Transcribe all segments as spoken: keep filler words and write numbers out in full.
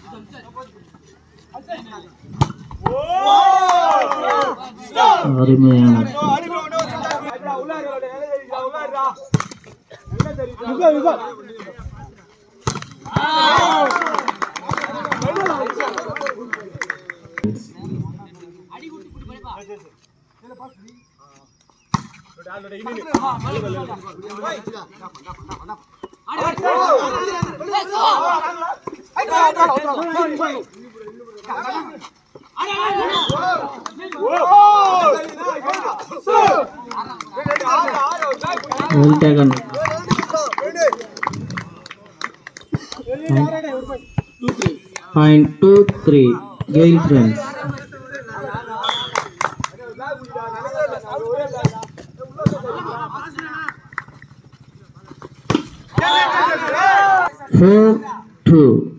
Well taken. Point two three. Gayle friends. Four two.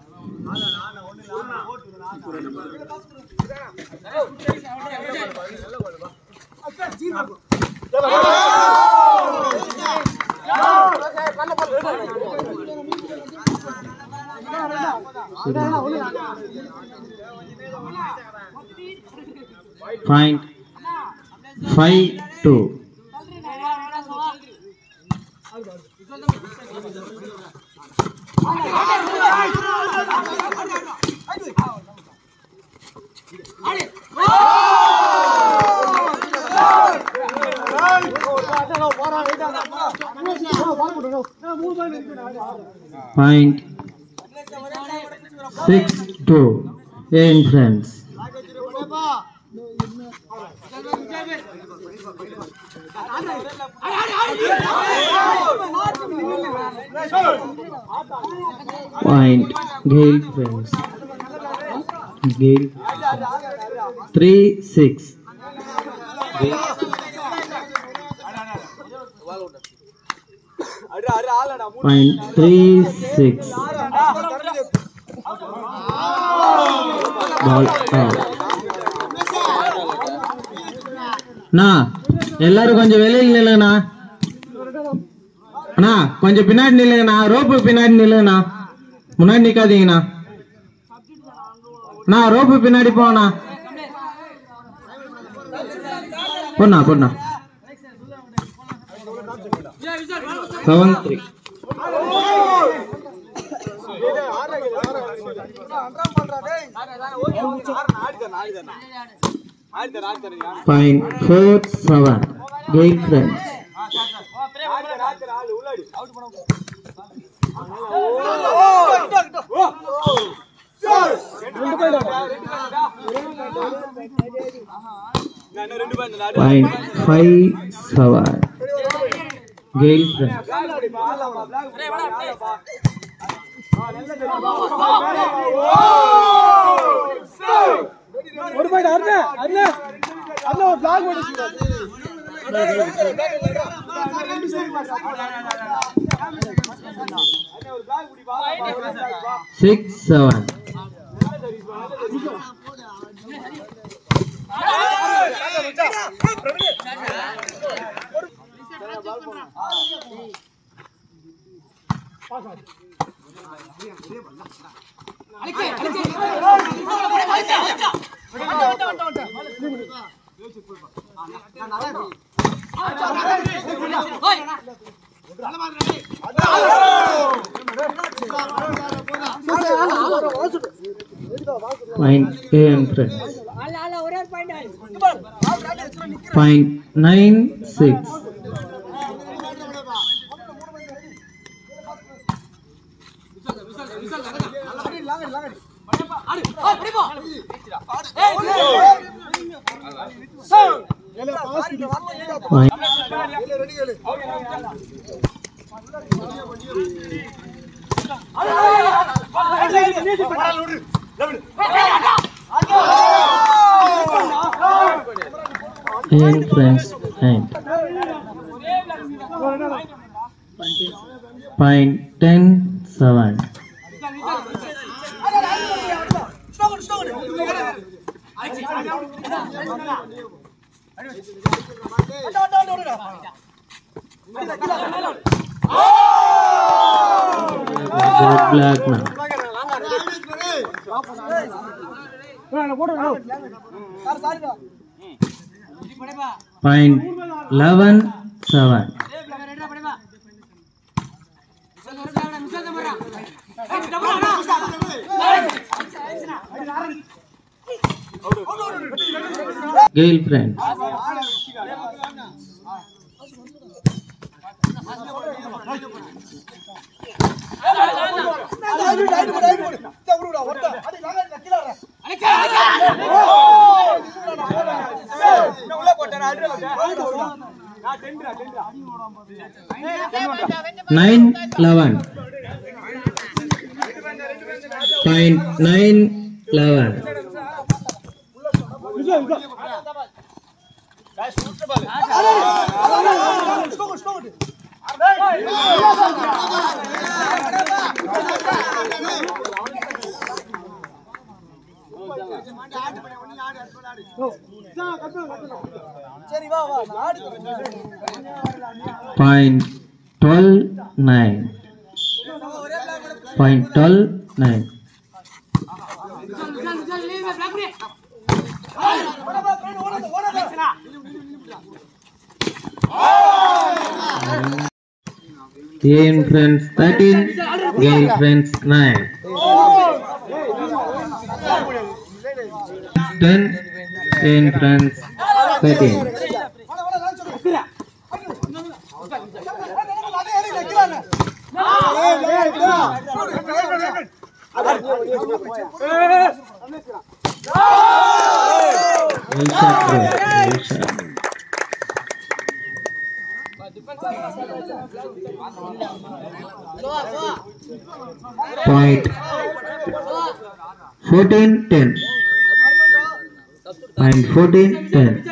Point five two. Point six two. Young friends. Point Gayle friends. Gayle three six. Point three six. Ball out. Na, எல்லாரும் கொஞ்சம் வெளியில நில்லுங்கண்ணா. அண்ணா கொஞ்சம் பின்னாடி நில்லுங்கண்ணா. Rope பின்னாடி நில்லுங்கண்ணா. முன்னாடி நிக்காதீங்கண்ணா. அண்ணா rope பின்னாடி போண்ணா. போண்ணா போண்ணா. Seven three. Point four seven. Gayle friends. Point five seven. Gayle friends. Six seven. Point eight friends. Point nine six. And friends, and point ten seven. Black now. Point eleven seven. Gayle friends. Nine eleven. Point nine eleven. Point twelve nine. Point twelve nine. Gayle friends thirteen. Gayle friends nine. Ten. Gayle friends thirteen. Point fourteen ten. Point fourteen ten.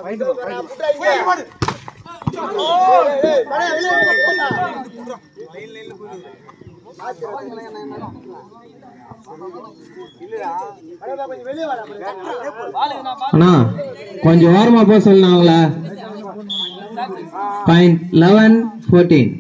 அண்ணா கொஞ்சம் ஓரமா போக சொன்னாங்களா? Point eleven fourteen.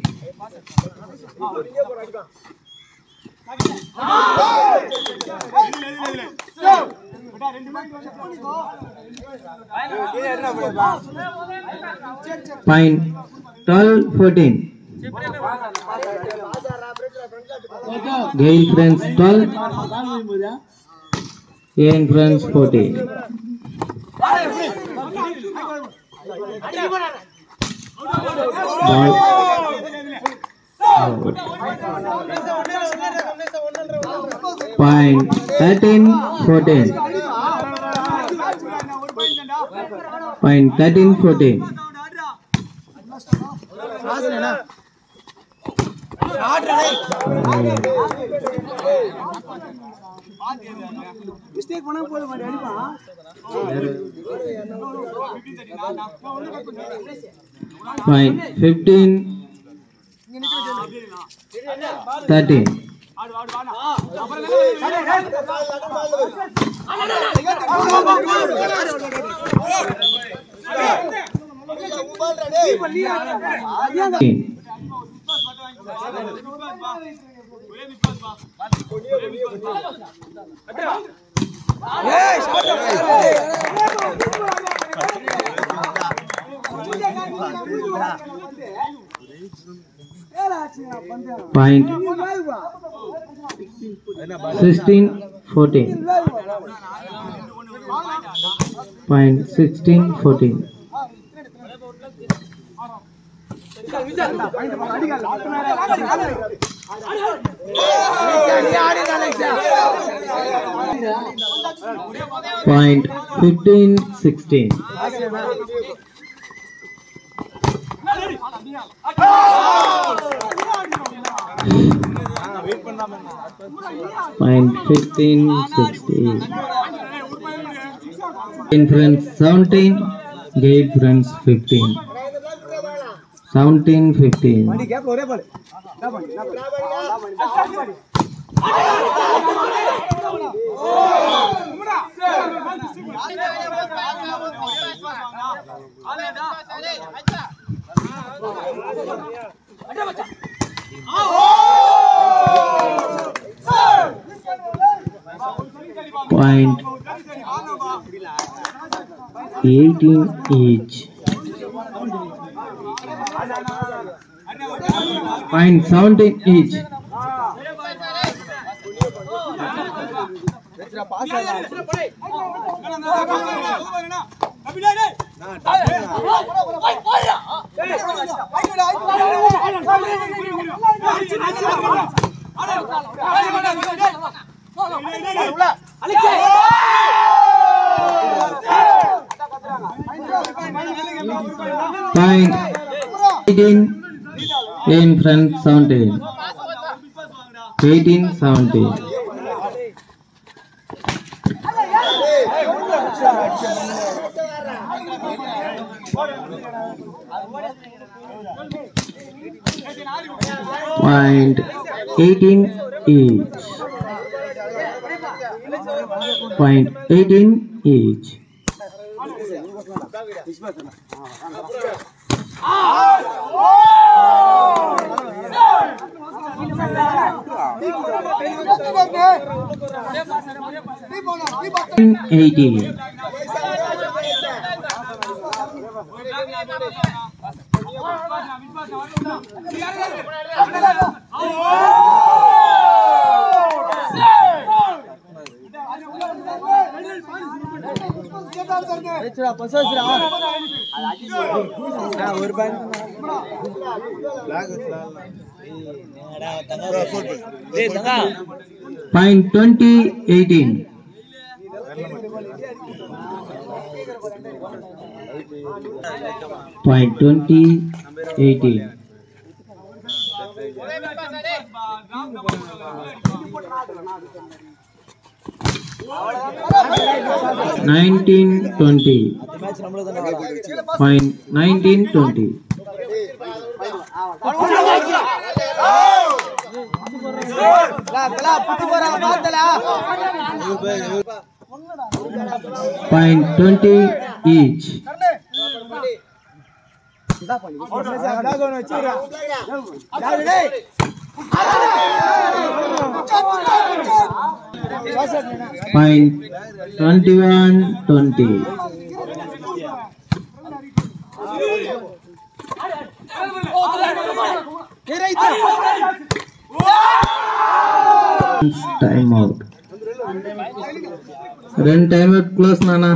Point twelve fourteen. Gayle friends twelve. Gayle friends fourteen. Ball. Point thirteen fourteen. Point thirteen fourteen. Mistake பண்ணா போல மாதிரி அடிப்பா. Point fifteen thirteen. Point sixteen fourteen. Point sixteen fourteen. Point fifteen sixteen. Point fifteen sixteen. Gayle friends seventeen. Gayle friends fifteen. Seventeen fifteen. Point eighteen each. Point seventeen each. Point eighteen in front seventeen. Eighteen seventeen. Point eighteen each. Point eighteen each. Eighteen. Point twenty eighteen. Point twenty eighteen. Nineteen twenty. Point nineteen twenty. Point twenty each. Point twenty-one twenty. Time out. Run time out close nana.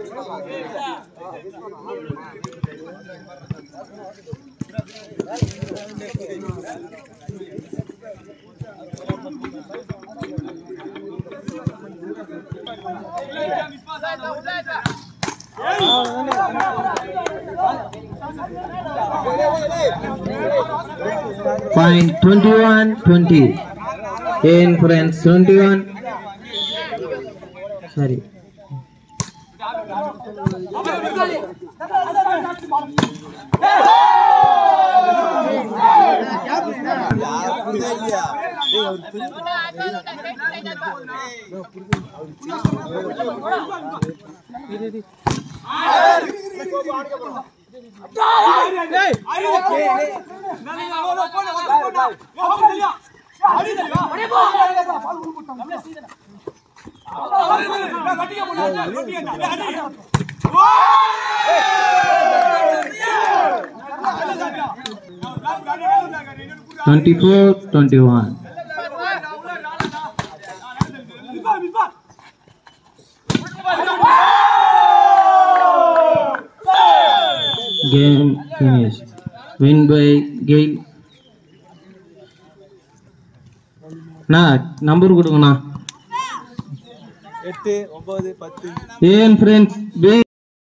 Point twenty-one twenty. In friends twenty-one. Sorry. Twenty-four twenty-one. Game finished. Win by Gayle. Na number கொடுங்கண்ணா. எட்டு ஒன்பது பத்து. ஏன் friends